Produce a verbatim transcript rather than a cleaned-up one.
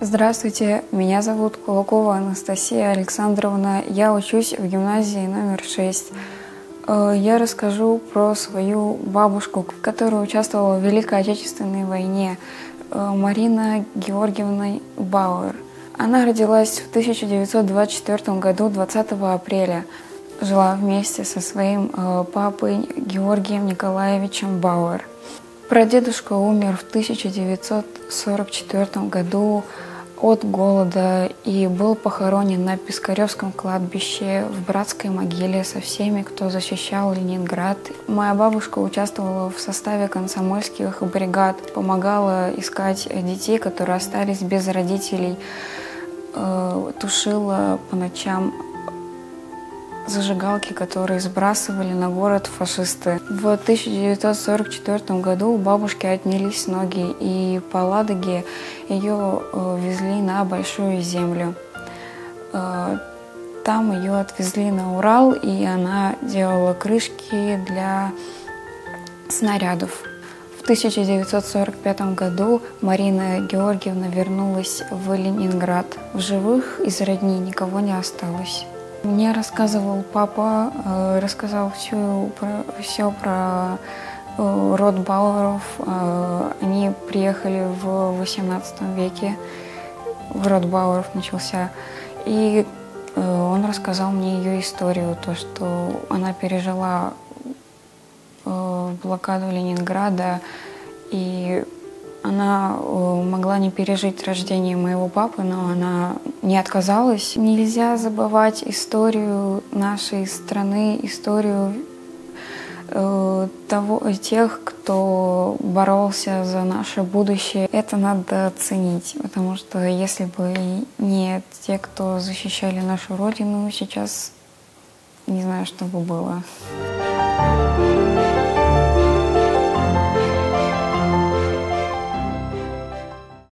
Здравствуйте, меня зовут Кулакова Анастасия Александровна. Я учусь в гимназии номер шесть. Я расскажу про свою бабушку, которая участвовала в Великой Отечественной войне, Марина Георгиевна Бауэр. Она родилась в тысяча девятьсот двадцать четвёртом году, двадцатого апреля. Жила вместе со своим папой Георгием Николаевичем Бауэр. Прадедушка умер в тысяча девятьсот сорок четвёртом году от голода и был похоронен на Пискаревском кладбище в братской могиле со всеми, кто защищал Ленинград. Моя бабушка участвовала в составе комсомольских бригад, помогала искать детей, которые остались без родителей, тушила по ночам зажигалки, которые сбрасывали на город фашисты. В тысяча девятьсот сорок четвёртом году у бабушки отнялись ноги, и по Ладоге ее везли на Большую Землю. Там ее отвезли на Урал, и она делала крышки для снарядов. В тысяча девятьсот сорок пятом году Марина Георгиевна вернулась в Ленинград. В живых из родни никого не осталось. Мне рассказывал папа, э, рассказал всю, про, все про э, род Бауэров. Э, они приехали в восемнадцатом веке, в род Бауэров начался. И э, он рассказал мне ее историю, то, что она пережила э, блокаду Ленинграда, и она могла не пережить рождение моего папы, но она не отказалась. Нельзя забывать историю нашей страны, историю э, того, тех, кто боролся за наше будущее. Это надо ценить, потому что если бы не те, кто защищали нашу Родину, сейчас не знаю, что бы было.